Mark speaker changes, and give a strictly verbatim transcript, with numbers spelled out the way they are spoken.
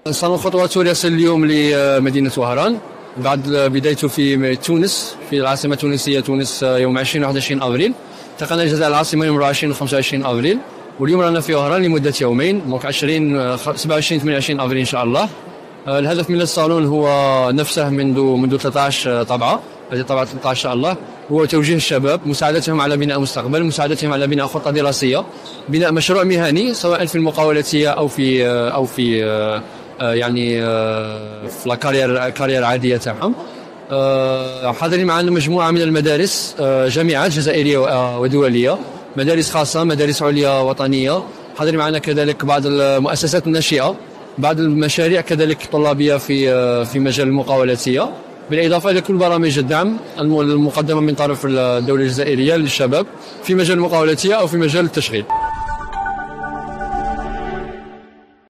Speaker 1: صالون خطوات يصل اليوم لمدينة وهران بعد بدايته في تونس في العاصمة التونسية تونس يوم عشرين وواحد وعشرين أبريل. انتقلنا لجزائر العاصمة يوم عشرين وخمسة وعشرين أبريل، واليوم رانا في وهران لمدة يومين موقع عشرين سبعة وعشرين ثمانية وعشرين أبريل إن شاء الله. الهدف من الصالون هو نفسه منذ منذ ثلاثة عشر طبعة، هذه طبعة ثلاثة عشر إن شاء الله، هو توجيه الشباب، مساعدتهم على بناء مستقبل، مساعدتهم على بناء خطة دراسية، بناء مشروع مهني سواء في المقاولاتية أو في أو في يعني في الكارير كارير عادية تاعهم. حاضرين معنا مجموعة من المدارس، جامعات جزائرية ودولية، مدارس خاصة، مدارس عليا وطنية. حاضرين معنا كذلك بعض المؤسسات الناشئة، بعض المشاريع كذلك طلابية في في مجال المقاولاتية، بالإضافة إلى كل برامج الدعم المقدمة من طرف الدولة الجزائرية للشباب في مجال المقاولاتية أو في مجال التشغيل.